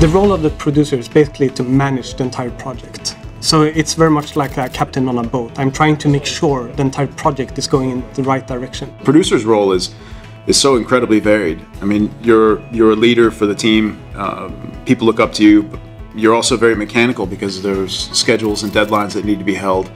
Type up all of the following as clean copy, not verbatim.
The role of the producer is basically to manage the entire project. So it's very much like a captain on a boat. I'm trying to make sure the entire project is going in the right direction. Producer's role is so incredibly varied. I mean, you're a leader for the team. People look up to you. But you're also very mechanical because there's schedules and deadlines that need to be held.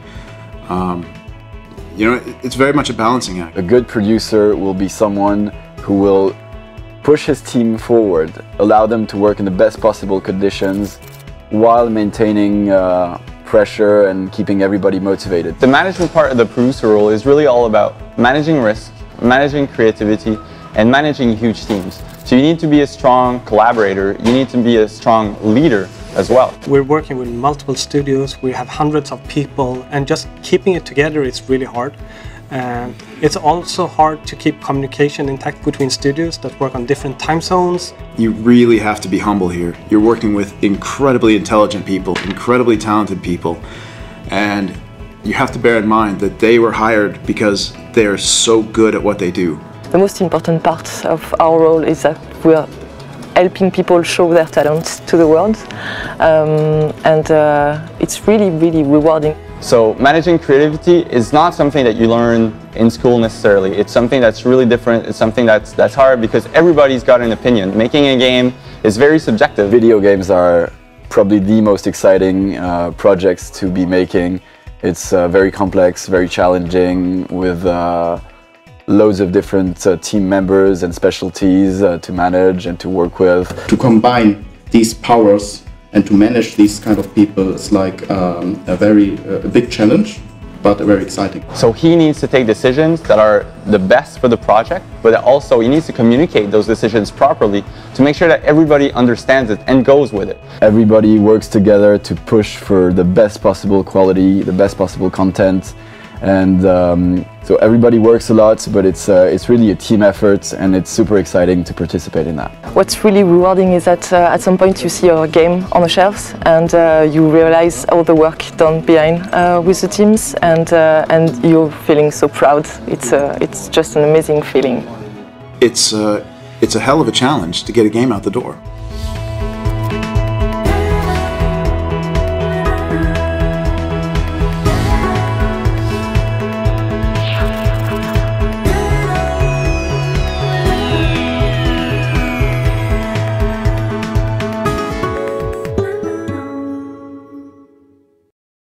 You know, it's very much a balancing act. A good producer will be someone who will push his team forward, allow them to work in the best possible conditions while maintaining pressure and keeping everybody motivated. The management part of the producer role is really all about managing risk, managing creativity, and managing huge teams. So you need to be a strong collaborator, you need to be a strong leader as well. We're working with multiple studios, we have hundreds of people, and just keeping it together is really hard. It's also hard to keep communication intact between studios that work on different time zones. You really have to be humble here. You're working with incredibly intelligent people, incredibly talented people, and you have to bear in mind that they were hired because they are so good at what they do. The most important part of our role is that we are helping people show their talents to the world, and it's really, really rewarding. So managing creativity is not something that you learn in school necessarily. It's something that's really different. It's something that's hard because everybody's got an opinion. Making a game is very subjective. Video games are probably the most exciting projects to be making. It's very complex, very challenging, with loads of different team members and specialties to manage and to work with. To combine these powers and to manage these kind of people is like a very big challenge, but very exciting. So he needs to take decisions that are the best for the project, but also he needs to communicate those decisions properly to make sure that everybody understands it and goes with it. Everybody works together to push for the best possible quality, the best possible content, and so everybody works a lot, but it's really a team effort, and it's super exciting to participate in that. What's really rewarding is that at some point you see your game on the shelves, and you realize all the work done behind with the teams, and you're feeling so proud. It's just an amazing feeling. It's a hell of a challenge to get a game out the door.